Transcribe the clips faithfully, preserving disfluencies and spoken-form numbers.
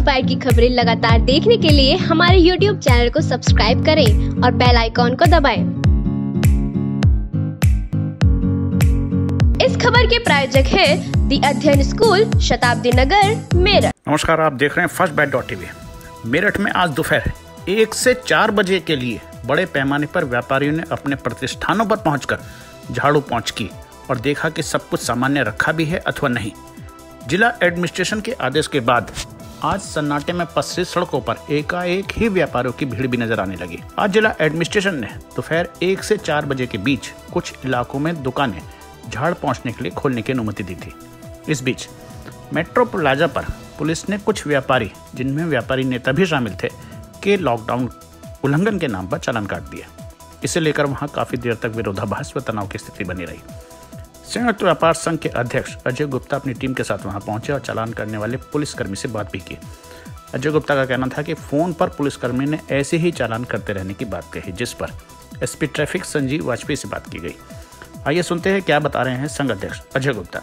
Bite की खबरें लगातार देखने के लिए हमारे यूट्यूब चैनल को सब्सक्राइब करें और बेल आइकॉन को दबाएं। इस खबर के प्रायोजक है दी अध्ययन स्कूल, शताब्दी नगर, मेरठ। नमस्कार, आप देख रहे हैं first bite dot TV. Meerut में आज दोपहर एक से चार बजे के लिए बड़े पैमाने पर व्यापारियों ने अपने प्रतिष्ठानों पर पहुंचकर झाड़ू पोंछ की और देखा कि सब कुछ सामान्य रखा भी है अथवा नहीं। जिला एडमिनिस्ट्रेशन के आदेश के बाद आज सन्नाटे में पसरी सड़कों पर एकाएक ही व्यापारियों की भीड़ भी नजर आने लगी। आज जिला एडमिनिस्ट्रेशन ने दोपहर एक से चार बजे के बीच कुछ इलाकों में दुकानें झाड़ पोंछने के लिए खोलने की अनुमति दी थी। इस बीच मेट्रो प्लाजा पर पुलिस ने कुछ व्यापारी, जिनमें व्यापारी नेता भी शामिल थे, के लॉकडाउन उल्लंघन के नाम पर चालान काट दिया। इसे लेकर वहां काफी देर तक विरोधाभास व तनाव की स्थिति बनी रही। संयुक्त व्यापार संघ के अध्यक्ष अजय गुप्ता अपनी टीम के साथ वहां पहुंचे और चालान करने वाले पुलिसकर्मी से बात भी की। अजय गुप्ता का कहना था कि फोन पर पुलिसकर्मी ने ऐसे ही चालान करते रहने की बात कही, जिस पर एसपी ट्रैफिक संजीव वाजपेयी से बात की गई। आइए सुनते हैं क्या बता रहे हैं संघ अध्यक्ष अजय गुप्ता।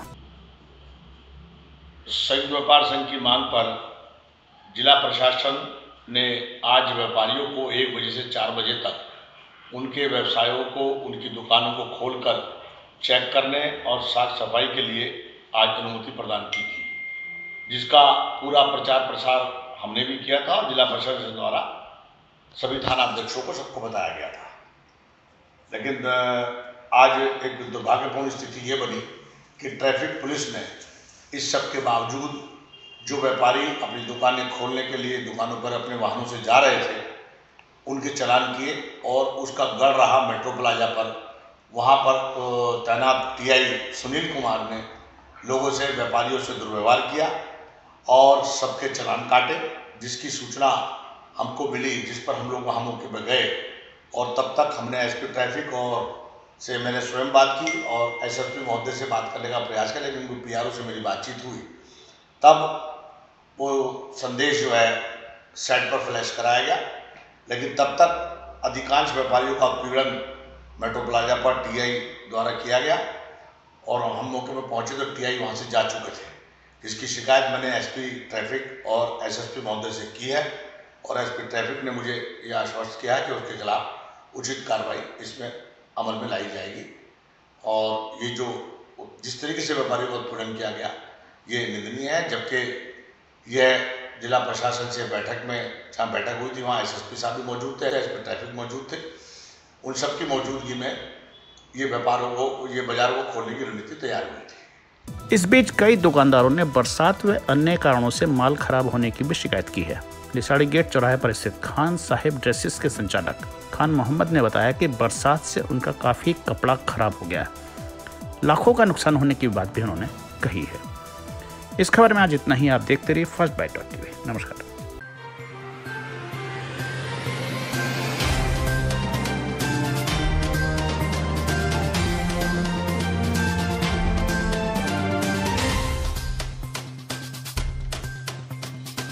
संयुक्त व्यापार संघ की मांग पर जिला प्रशासन ने आज व्यापारियों को एक बजे से चार बजे तक उनके व्यवसायों को, उनकी दुकानों को खोलकर चेक करने और साफ सफाई के लिए आज अनुमति प्रदान की थी, जिसका पूरा प्रचार प्रसार हमने भी किया था और जिला प्रशासन द्वारा सभी थाना अध्यक्षों को सबको बताया गया था। लेकिन आज एक दुर्भाग्यपूर्ण स्थिति ये बनी कि ट्रैफिक पुलिस ने इस सब के बावजूद जो व्यापारी अपनी दुकानें खोलने के लिए दुकानों पर अपने वाहनों से जा रहे थे, उनके चालान किए और उसका गढ़ रहा मेट्रो प्लाजा पर। वहाँ पर तैनात टीआई सुनील कुमार ने लोगों से, व्यापारियों से दुर्व्यवहार किया और सबके चालान काटे, जिसकी सूचना हमको मिली, जिस पर हम लोग वहाँ मौके पर गए और तब तक हमने एसपी ट्रैफिक और से मैंने स्वयं बात की और एसएसपी महोदय से बात करने का प्रयास किया, लेकिन पीआरओ से मेरी बातचीत हुई। तब वो संदेश जो है सेट पर फ्लैश कराया गया, लेकिन तब तक अधिकांश व्यापारियों का उत्पीड़न मेट्रो प्लाजा पर टीआई द्वारा किया गया और हम मौके पर पहुंचे तो टीआई वहां से जा चुके थे। इसकी शिकायत मैंने एसपी ट्रैफिक और एसएसपी महोदय से की है और एसपी ट्रैफिक ने मुझे यह आश्वस्त किया है कि उसके खिलाफ उचित कार्रवाई इसमें अमल में लाई जाएगी। और ये जो जिस तरीके से व्यापारियों का उत्पीड़न किया गया ये निंदनीय है, जबकि यह जिला प्रशासन से बैठक में, जहाँ बैठक हुई थी वहाँ एसएसपी साहब भी मौजूद थे, एसपी ट्रैफिक मौजूद थे, उन सबकी मौजूदगी में ये व्यापारों को, ये बाजारों को खोलने की रणनीति तैयार हुई थी। इस बीच कई दुकानदारों ने बरसात व अन्य कारणों से माल खराब होने की भी शिकायत की है। लिसाड़ी गेट चौराहे पर स्थित खान साहिब ड्रेसेस के संचालक खान मोहम्मद ने बताया कि बरसात से उनका काफी कपड़ा खराब हो गया है। लाखों का नुकसान होने की बात भी उन्होंने कही है। इस खबर में आज इतना ही। आप देखते रहिए फर्स्ट बाइट डॉट टीवी। नमस्कार।